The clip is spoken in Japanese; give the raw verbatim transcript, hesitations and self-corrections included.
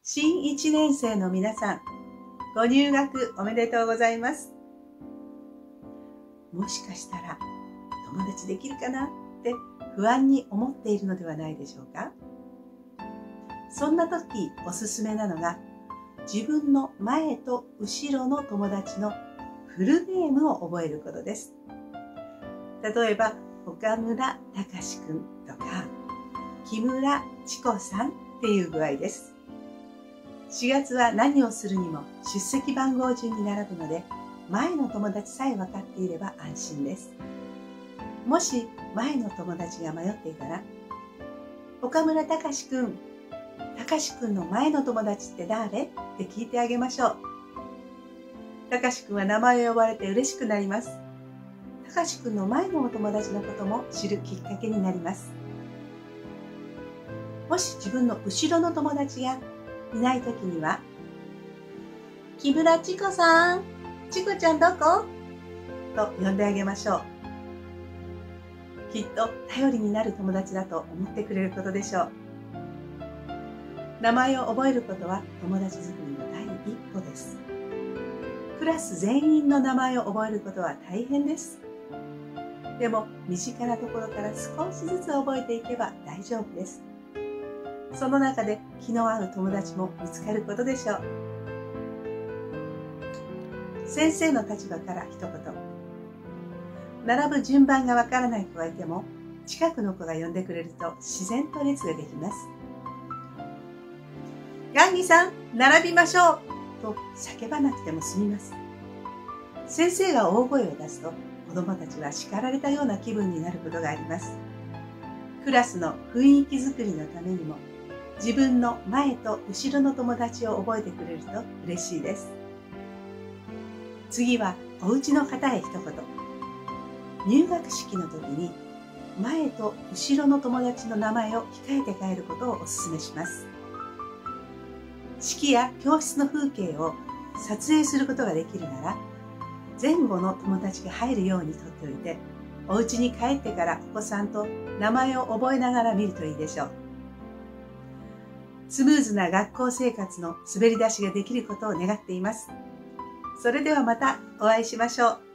新いちねん生の皆さん、ご入学おめでとうございます。もしかしたら友達できるかなって不安に思っているのではないでしょうか。そんな時おすすめなのが、自分の前と後ろの友達のフルネームを覚えることです。例えば、岡村隆史くんとか、木村千子さんっていう具合です。しがつは何をするにも出席番号順に並ぶので、前の友達さえ分かっていれば安心です。もし前の友達が迷っていたら、岡村隆史くん、隆史くんの前の友達って誰？って聞いてあげましょう。隆史くんは名前を呼ばれて嬉しくなります。隆史くんの前のお友達のことも知るきっかけになります。もし自分の後ろの友達がいないときには、木村千子さん、千子ちゃんどこ？と呼んであげましょう。きっと頼りになる友達だと思ってくれることでしょう。名前を覚えることは友達作りの第一歩です。クラス全員の名前を覚えることは大変です。でも身近なところから少しずつ覚えていけば大丈夫です。その中で気の合う友達も見つかることでしょう。先生の立場から一言。並ぶ順番がわからない子がいても、近くの子が呼んでくれると自然と列ができます。ガンギさん、並びましょうと叫ばなくても済みます。先生が大声を出すと、子供たちは叱られたような気分になることがあります。クラスの雰囲気づくりのためにも、自分の前と後ろの友達を覚えてくれると嬉しいです。次はお家の方へ一言。入学式の時に前と後ろの友達の名前を控えて帰ることをお勧めします。式や教室の風景を撮影することができるなら、前後の友達が入るように撮っておいて、お家に帰ってからお子さんと名前を覚えながら見るといいでしょう。スムーズな学校生活の滑り出しができることを願っています。それではまたお会いしましょう。